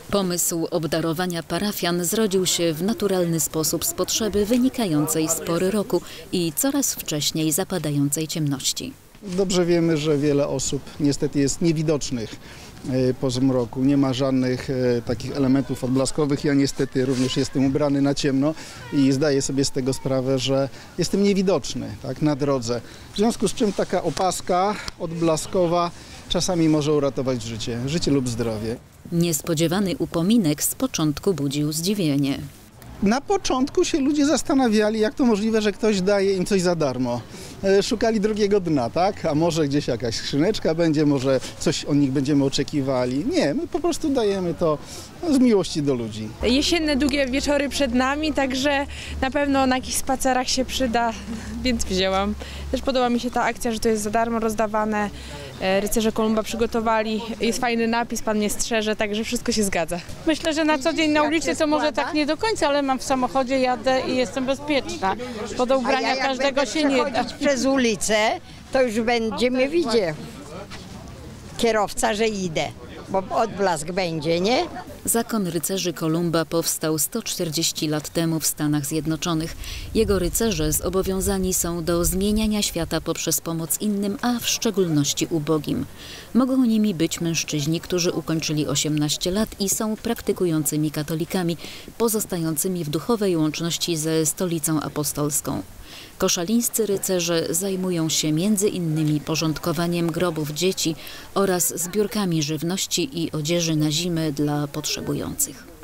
Pomysł obdarowania parafian zrodził się w naturalny sposób z potrzeby wynikającej z pory roku i coraz wcześniej zapadającej ciemności. Dobrze wiemy, że wiele osób niestety jest niewidocznych po zmroku. Nie ma żadnych takich elementów odblaskowych. Ja niestety również jestem ubrany na ciemno i zdaję sobie z tego sprawę, że jestem niewidoczny, tak, na drodze. W związku z czym taka opaska odblaskowa czasami może uratować życie lub zdrowie. Niespodziewany upominek z początku budził zdziwienie. Na początku się ludzie zastanawiali, jak to możliwe, że ktoś daje im coś za darmo. Szukali drugiego dna, tak? A może gdzieś jakaś skrzyneczka będzie, może coś od nich będziemy oczekiwali. Nie, my po prostu dajemy to z miłości do ludzi. Jesienne, długie wieczory przed nami, także na pewno na jakichś spacerach się przyda, więc wzięłam. Też podoba mi się ta akcja, że to jest za darmo rozdawane. Rycerze Kolumba przygotowali, jest fajny napis, pan mnie strzeże, także wszystko się zgadza. Myślę, że na co dzień na ulicy to może tak nie do końca, ale mam w samochodzie, jadę i jestem bezpieczna, bo do ubrania każdego się nie da. Przez ulicę, to już będzie mnie widział kierowca, że idę, bo odblask będzie, nie? Zakon rycerzy Kolumba powstał 140 lat temu w Stanach Zjednoczonych. Jego rycerze zobowiązani są do zmieniania świata poprzez pomoc innym, a w szczególności ubogim. Mogą nimi być mężczyźni, którzy ukończyli 18 lat i są praktykującymi katolikami, pozostającymi w duchowej łączności ze Stolicą Apostolską. Koszalińscy rycerze zajmują się między innymi porządkowaniem grobów dzieci oraz zbiórkami żywności i odzieży na zimę dla potrzebujących.